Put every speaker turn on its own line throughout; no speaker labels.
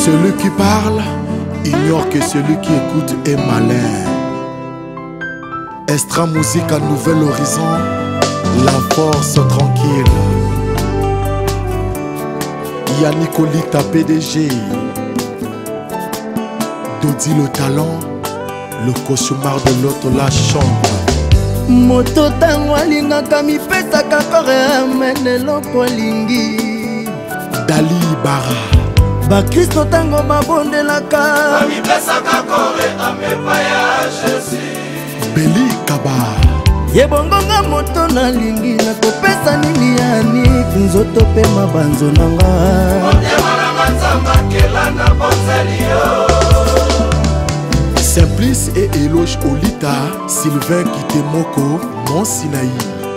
Celui qui parle ignore que celui qui écoute est malin. Extra musique à nouvel horizon, la force tranquille. Yannick Olita PDG, Dodi le talent, le cauchemar de l'autre la chante.
Moto tango alingaka mipesaka kore amene eloko alingi.
Dali Bara
Bakristo tango babondelaka
amipesaka kore amepaya Jésus.
Beli Kaba
yebongonga moto nalingi nakopesa nini Yannick nzoto pe mabanzo nanga
motema na manzamba kela na bozeli yo.
Simplice et Eloge Olita, Sylvain Kitemoko, Mont Sinaï.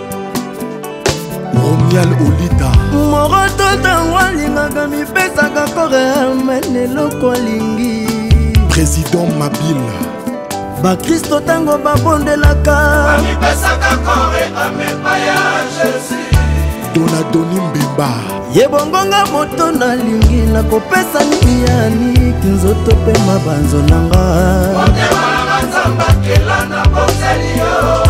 Romial Olita
moroto tango alingaka mipesaka kore amene eloko alingi.
Président Mabile
Bakristo tango babondelaka
amipesaka kore amepaya Jésus.
Donadoni Mbemba
yebongonga moto nalingi nakopesa nini Yannick nzoto pe mabanzo nanga
motema na manzamba kela na bozeli yo.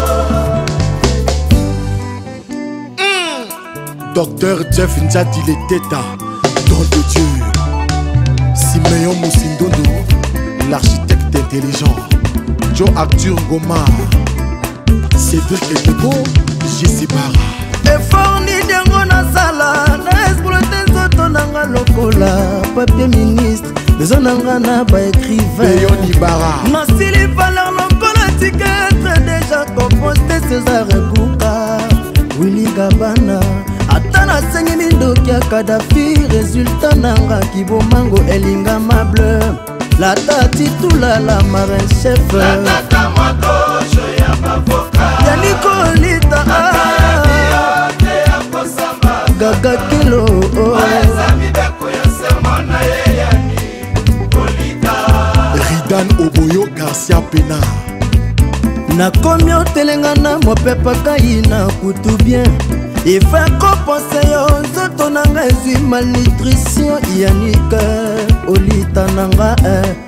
Docteur Jeff Nzadi Leteta, don de Dieu. Simeon Moussindondo, l'architecte intelligent. Joe Arthur Goma, Cédric Etebo, J.C. Bara.
effort ni dengo na sala na exploite nzoto nanga lokola papier ministre bezo nanga na baécrivain
Beyoni Bara
nasili valeur lokola tiketre déjà composté César Kuka Willy Gabana ata nasengi mindoki ya Kadafi résultat nanga kibomango elinga mable la tati tula la marin chef
La tata mwadojo ya bavoka
Yannick Olita Gaga Kilo
Ridan Oboyo Garcia Pena
nakomi otelengana mopepa kai na kutu bien ife kopense yo nzoto nanga ezwi malnutrition Yannick Olita nanga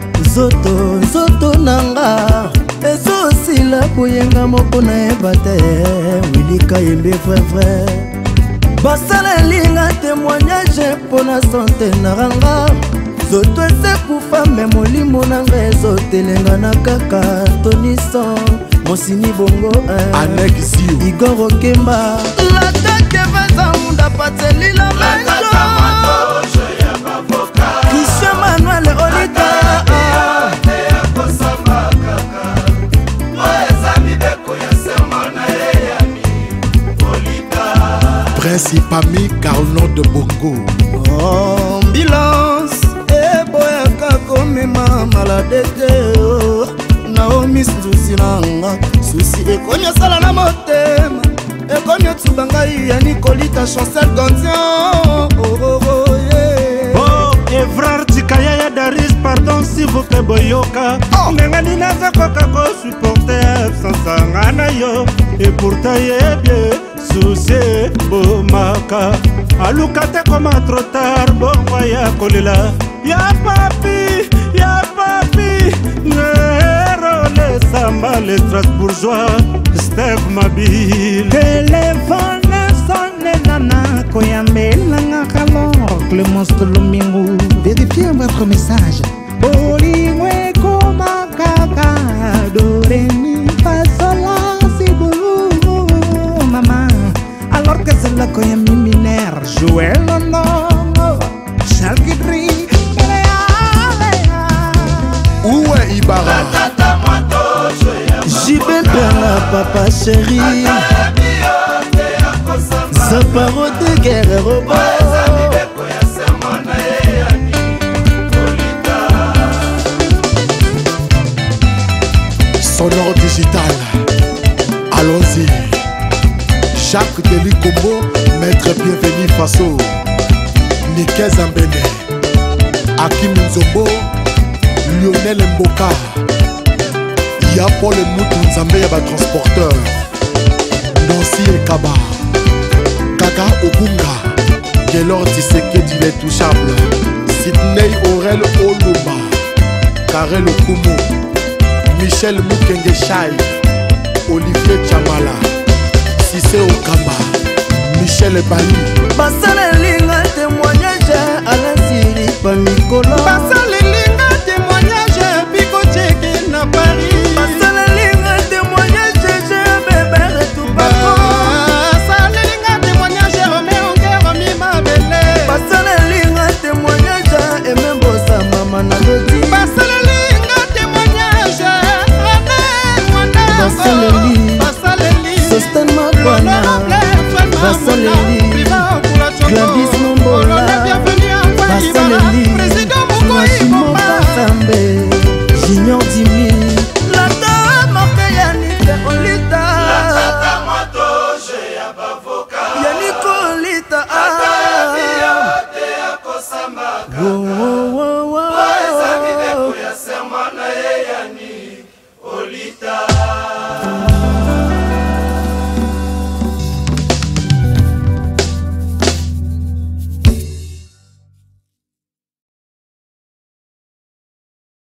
nzoto nanga ezosila boyenga moko nayeba te Wilika yembe vrai basala elinga témoignage mpo na sante na ranga zoto esekufa me molimo nanga ezotelenga na kaka tonison mosini bongo
Anexio
Igor Okemba latake vazaunda patelila menjo Christian Manuel Olita
Principami Carlon de Bongo
ambulance eboyaka komema malade te Naomi susi nanga susi ekomi osala na motema ekomi otsuba ngai Yannick Olita Chancel Gondian
Evrard Tikaya Daris, pardon si vous plaît boyoka Nengani naza koka ko supporter sansanga na yo Et pourtant yebie souci bomaka Alukate koma trop tard bongo ya kolela Ya papi Nero le samba le Strasbourgeois Steve Mabile
Téléphone sonne nana koyambelanga kalo Clémence Lombingo vérifiez votre message Bolingwe koma kaka Doremi fasola si boulou Maman alors que c'est la koyambi minère Joël London Charles Guidry
Où est Ibarra
JB Perla papa chéri Zaparo de guerre robot
Sonore digital Allons-y Jacques Deli Combo Maître Bienvenu Faso Niké Zambene Hakim Nzombo Lionel Mboka Ya Paul Moutou Nzambe Yaba Transporteur Nancy Ekaba Kaka Ogunga Gelor Tshisekedi l'intouchable Sydney Aurel Oloma, Karel Okumu, Michel Mukenge Chai, Olivier Chamala, Cissé Okamba, Michel Bali.
Basalelinga témoignage Alassiri Pamikolo.
Basalelinga témoignage Pico Tcheki na Paris.
Basalelinga témoignage Bébé Toubako.
Basalelinga témoignage Roméo Ngeromi Mabele.
Basalelinga témoignage Emembosa Mama Nalodi.
Basalelinga témoignage
Basalelinga Sosten Mabwana. Basalelinga Gladys